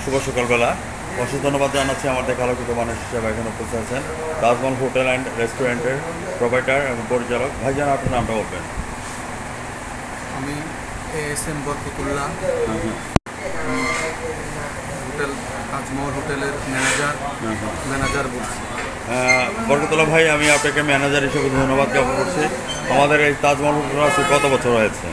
শুভ সকালবেলা। অশেষ ধন্যবাদ জানাচ্ছি আমাদের আলোকিত মানুষ হিসেবে এখানে উপস্থিত আছেন তাজমহল হোটেল অ্যান্ড রেস্টুরেন্টের প্রোভাইডার এবং পরিচালক। ভাইজান, আপনার নামটা বলবেন। আমি ASM বরকতুল্লাহ, হোটেল তাজমহল হোটেলের ম্যানেজার বলছি। বরকতুল্লাহ ভাই, আমি আপনাকে ম্যানেজার হিসেবে ধন্যবাদ জ্ঞাপন করছি। আমাদের এই তাজমহল হোটেল আছে কত বছর হয়েছে?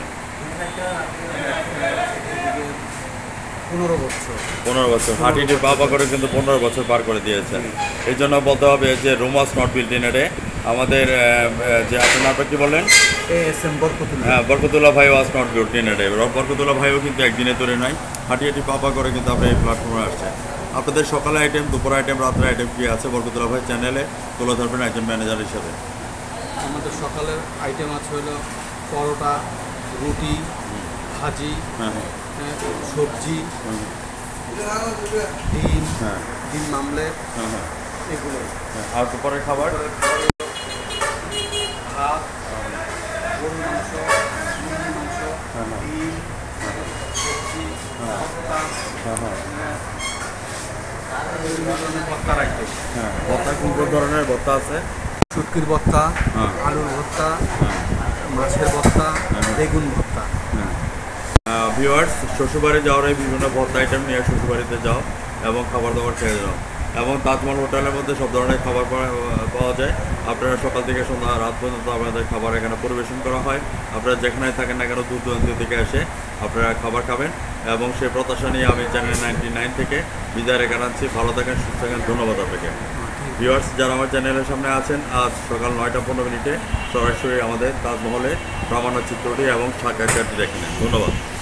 15 বছর। 15 বছর। হাঁটিটি পা করে কিন্তু 15 বছর পার করে দিয়েছেন। এই জন্য বলতে হবে যে Rome was not built in a day. আমাদের যে আপনার নামটা কী বললেন? ASM বরকতুল্লাহ। হ্যাঁ, বরকতুল্লাহ ভাই was not built in a day. Barkatullah ভাইও কিন্তু একদিনে তৈরি নয়, হাঁটি পা করে কিন্তু আপনি এই প্ল্যাটফর্মে আসছেন। আপনাদের সকালে আইটেম, দুপুর আইটেম, রাত্রে আইটেম কী আছে বরকতুল্লাহ ভাই চ্যানেলে তুলে ধরবেন একজন ম্যানেজার হিসেবে। আমাদের সকালের আইটেম আছে হলো পরোটা, রুটি, ভাজি, সবজি, ডিম, ডিম মামলেট, এগুলো। আর দুপুরের খাবার ভাত, গরুর মাংস, মুরগির মাংস, ডিম, সবজি, ভর্তা, বিভিন্ন ধরনের ভর্তার আইটেম। ভর্তা কোন কোন ধরনের ভর্তা আছে? শুটকির ভর্তা, আলুর ভর্তা, মাছের ভর্তা, বেগুন ভর্তা। ভিউয়ার্স, শ্বশুরবাড়ি যাওয়ার এই বিভিন্ন ভর্তা আইটেম নিয়ে শ্বশুরবাড়িতে যাও এবং খাবার দাবার খেয়ে যাও। এবং তাজমহল হোটেলের মধ্যে সব ধরনের খাবার পাওয়া যায়। আপনারা সকাল থেকে সন্ধ্যা রাত পর্যন্ত আপনাদের খাবার এখানে পরিবেশন করা হয়। আপনারা যেখানে থাকেন না কেন দূর দূরান্ত থেকে এসে আপনারা খাবার খাবেন। এবং সেই প্রত্যাশা নিয়ে আমি চ্যানেল 99 থেকে বিদায় রেখে আনছি। ভালো থাকেন, সুস্থ থাকেন। ধন্যবাদ আপনাকে। ভিউয়ার্স, যারা আমার চ্যানেলের সামনে আছেন, আজ সকাল 9টা 15 মিনিটে সরাসরি আমাদের তাজমহলে প্রামাণ্য চিত্রটি এবং সাক্ষাৎকারটি দেখে নেন। ধন্যবাদ।